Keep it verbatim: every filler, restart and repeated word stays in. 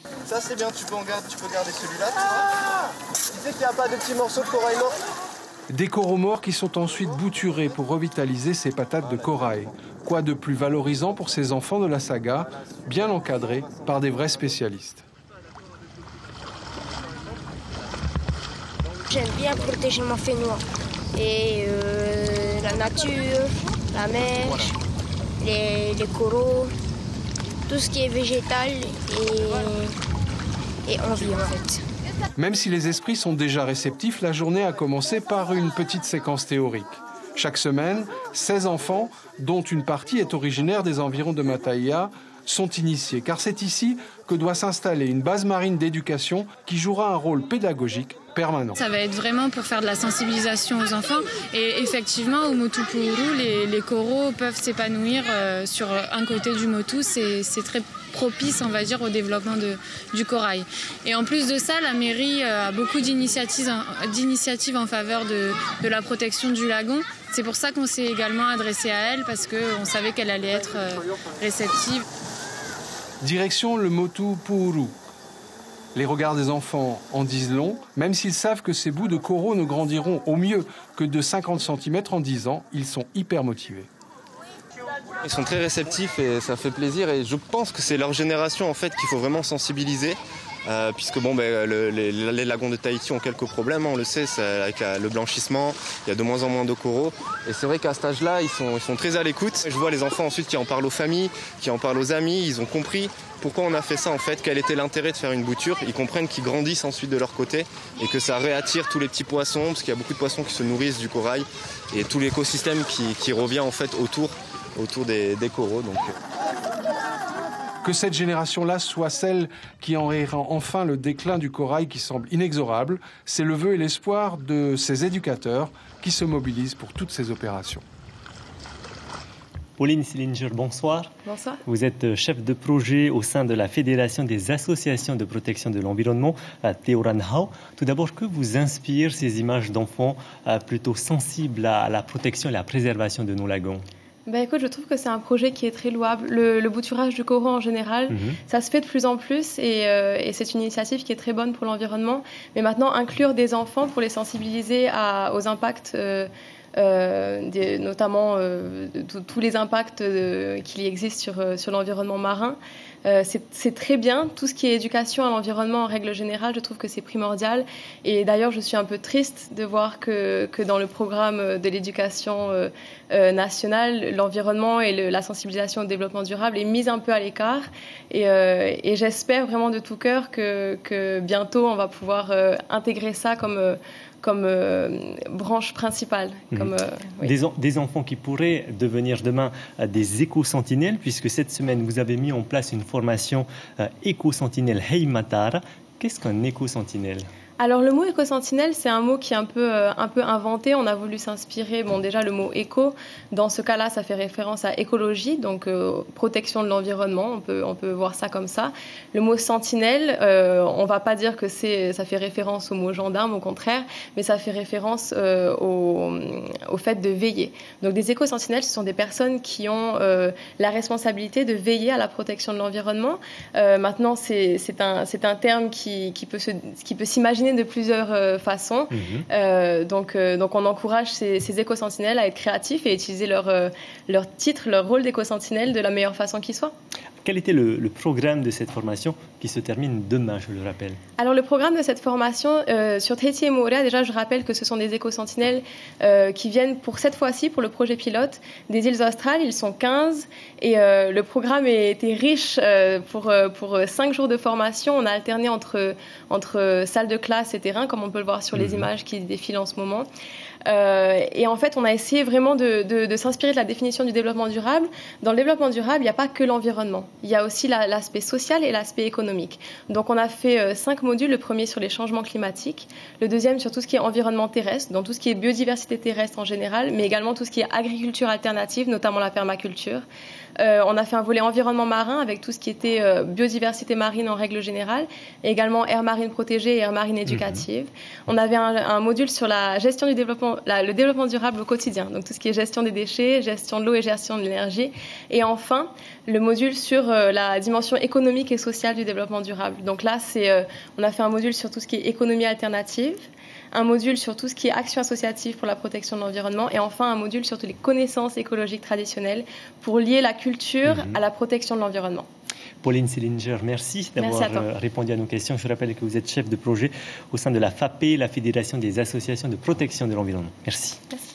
Ça c'est bien, tu peux, en garder, tu peux garder celui-là. Ah, tu sais qu'il n'y a pas de petits morceaux de corail mort? Des coraux morts qui sont ensuite bouturés pour revitaliser ces patates de corail. Quoi de plus valorisant pour ces enfants de la saga, bien encadrés par des vrais spécialistes. J'aime bien protéger mon noir et euh, la nature, la mer, les, les coraux, tout ce qui est végétal et, et en vie en fait. Même si les esprits sont déjà réceptifs, la journée a commencé par une petite séquence théorique. Chaque semaine, seize enfants, dont une partie est originaire des environs de Mataia, sont initiés. Car c'est ici que doit s'installer une base marine d'éducation qui jouera un rôle pédagogique permanent. Ça va être vraiment pour faire de la sensibilisation aux enfants. Et effectivement, au Motu Puru, les, les coraux peuvent s'épanouir euh, sur un côté du Motu. C'est très propice, on va dire, au développement de, du corail. Et en plus de ça, la mairie a beaucoup d'initiatives d'initiatives en faveur de, de la protection du lagon. C'est pour ça qu'on s'est également adressé à elle, parce qu'on savait qu'elle allait être euh, réceptive. Direction le Motu Puru. Les regards des enfants en disent long, même s'ils savent que ces bouts de coraux ne grandiront au mieux que de cinquante centimètres en dix ans, ils sont hyper motivés. Ils sont très réceptifs et ça fait plaisir, et je pense que c'est leur génération en fait qu'il faut vraiment sensibiliser. Euh, puisque bon, ben, le, les, les lagons de Tahiti ont quelques problèmes, on le sait, avec la, le blanchissement, il y a de moins en moins de coraux. Et c'est vrai qu'à cet âge-là, ils sont, ils sont très à l'écoute. Je vois les enfants ensuite qui en parlent aux familles, qui en parlent aux amis, ils ont compris pourquoi on a fait ça en fait, quel était l'intérêt de faire une bouture. Ils comprennent qu'ils grandissent ensuite de leur côté et que ça réattire tous les petits poissons, parce qu'il y a beaucoup de poissons qui se nourrissent du corail et tout l'écosystème qui, qui revient en fait autour, autour des, des coraux. Donc. Que cette génération-là soit celle qui enrayera enfin le déclin du corail qui semble inexorable, c'est le vœu et l'espoir de ces éducateurs qui se mobilisent pour toutes ces opérations. Pauline Sillinger, bonsoir. Bonsoir. Vous êtes chef de projet au sein de la Fédération des associations de protection de l'environnement à Teoranhau. Tout d'abord, que vous inspirent ces images d'enfants plutôt sensibles à la protection et la préservation de nos lagons? Ben écoute, je trouve que c'est un projet qui est très louable. Le, le bouturage du corail en général, mmh. ça se fait de plus en plus et, euh, et c'est une initiative qui est très bonne pour l'environnement. Mais maintenant, inclure des enfants pour les sensibiliser à, aux impacts, euh, euh, des, notamment euh, tous les impacts euh, qu'il existe sur, euh, sur l'environnement marin, Euh, c'est très bien. Tout ce qui est éducation à l'environnement en règle générale, je trouve que c'est primordial. Et d'ailleurs, je suis un peu triste de voir que, que dans le programme de l'éducation euh, euh, nationale, l'environnement et le, la sensibilisation au développement durable est mise un peu à l'écart. Et, euh, et j'espère vraiment de tout cœur que, que bientôt, on va pouvoir euh, intégrer ça comme... Euh, comme euh, branche principale. Comme, euh, oui. des, en, des enfants qui pourraient devenir demain euh, des éco-sentinelles, puisque cette semaine, vous avez mis en place une formation euh, éco-sentinelle Heimatara. Qu'est-ce qu'un éco-sentinelle ? Alors le mot éco-sentinelle, c'est un mot qui est un peu, euh, un peu inventé. On a voulu s'inspirer, bon déjà le mot éco, dans ce cas-là, ça fait référence à écologie, donc euh, protection de l'environnement, on peut, on peut voir ça comme ça. Le mot sentinelle, euh, on ne va pas dire que ça fait référence au mot gendarme, au contraire, mais ça fait référence euh, au, au fait de veiller. Donc des éco-sentinelles, ce sont des personnes qui ont euh, la responsabilité de veiller à la protection de l'environnement. Euh, maintenant, c'est un, c'est un terme qui, qui peut se, qui peut s'imaginer de plusieurs euh, façons. Mmh. Euh, donc, euh, donc on encourage ces, ces éco-sentinelles à être créatifs et utiliser leur, euh, leur titre, leur rôle d'éco-sentinelle de la meilleure façon qui soit. Quel était le, le programme de cette formation qui se termine demain, je le rappelle? Alors le programme de cette formation euh, sur Tahiti et Moorea, déjà je rappelle que ce sont des éco-sentinelles euh, qui viennent pour cette fois-ci, pour le projet pilote, des îles australes. Ils sont quinze et euh, le programme était riche euh, pour, pour cinq jours de formation. On a alterné entre, entre salle de classe et terrain, comme on peut le voir sur les mmh. images qui défilent en ce moment. Euh, et en fait, on a essayé vraiment de, de, de s'inspirer de la définition du développement durable. Dans le développement durable, il n'y a pas que l'environnement. Il y a aussi l'aspect social et l'aspect économique. Donc, on a fait euh, cinq modules. Le premier sur les changements climatiques, le deuxième sur tout ce qui est environnement terrestre, donc tout ce qui est biodiversité terrestre en général, mais également tout ce qui est agriculture alternative, notamment la permaculture. Euh, on a fait un volet environnement marin avec tout ce qui était euh, biodiversité marine en règle générale, et également aire marine protégée et aire marine éducative. Mmh. On avait un, un module sur la gestion du développement développement, la, le développement durable au quotidien, donc tout ce qui est gestion des déchets, gestion de l'eau et gestion de l'énergie. Et enfin, le module sur euh, la dimension économique et sociale du développement durable. Donc là, c'est, euh, on a fait un module sur tout ce qui est économie alternative, un module sur tout ce qui est action associative pour la protection de l'environnement et enfin un module sur toutes les connaissances écologiques traditionnelles pour lier la culture mmh. à la protection de l'environnement. Pauline Sillinger, merci d'avoir merci répondu à nos questions. Je rappelle que vous êtes chef de projet au sein de la F A P, la Fédération des associations de protection de l'environnement. Merci. Merci.